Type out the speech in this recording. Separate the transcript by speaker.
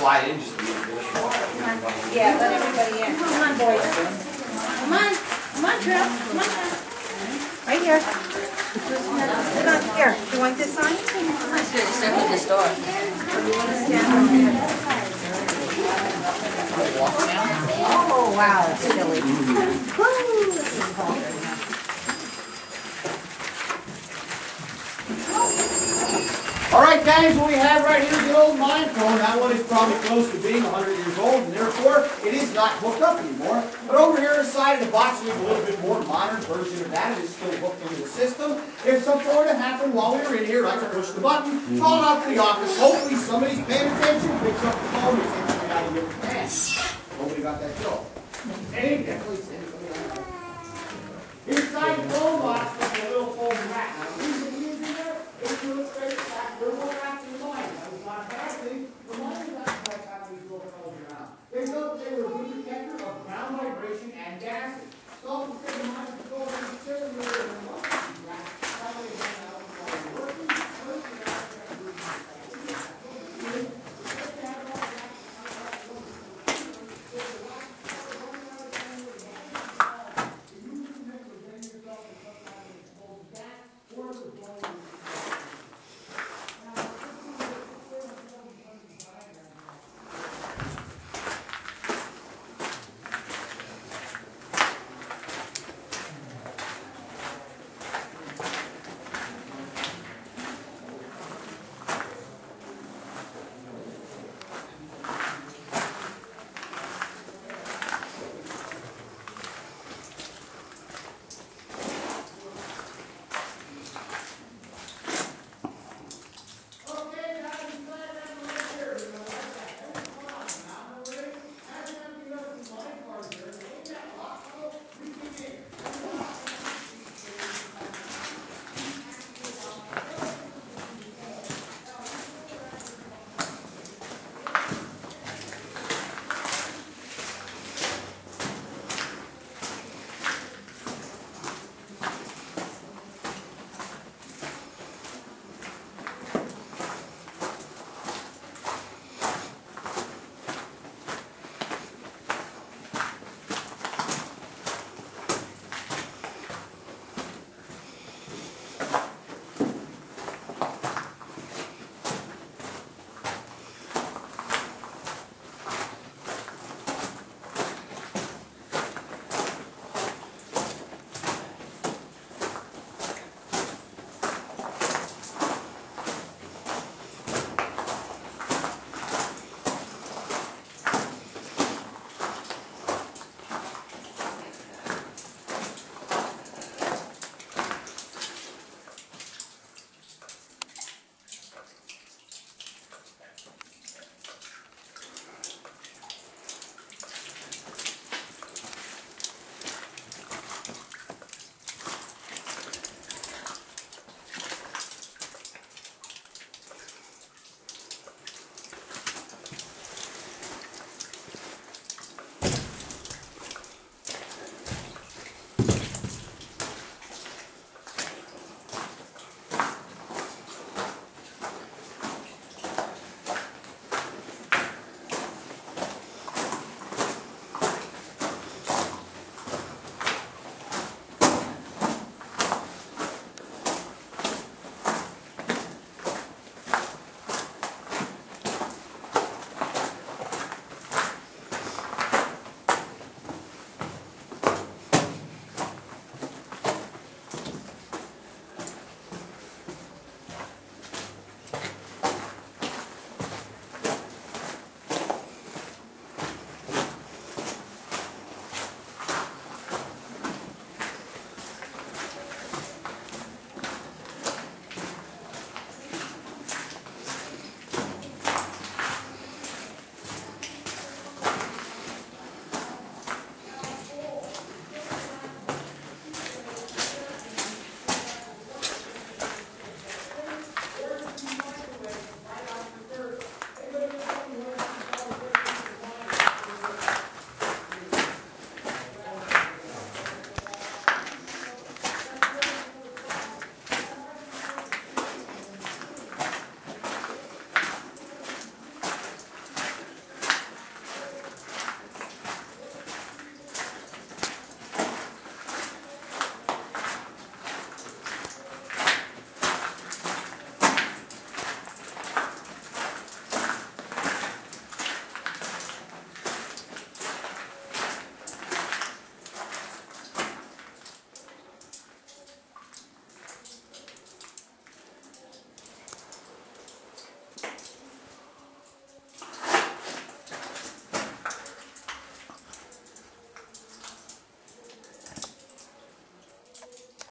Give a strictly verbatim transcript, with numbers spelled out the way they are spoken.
Speaker 1: slide in just a little bit.
Speaker 2: Yeah, let everybody in. Come on, boys. Come on. Come on, Trip. Come on. Right here. Come on, here. Do you want this sign?
Speaker 3: Let's do it except for the store.
Speaker 2: Oh, wow, that's silly.
Speaker 1: All right, guys, what we have right here is the old mine phone. That one is probably close to being a hundred years old, and therefore it is not hooked up anymore. But over here on the side of the box, we have a little bit more modern version of that. It is still hooked into the system. If something were to happen while we were in here, I could push the button, call out to the office. Hopefully somebody's paying attention, picks up the phone, and sends somebody out of your hand. Nobody got that joke. Hey, definitely send somebody out. Inside the phone box is a little phone rack. Now, the reason we use in there is to illustrate the fact that we're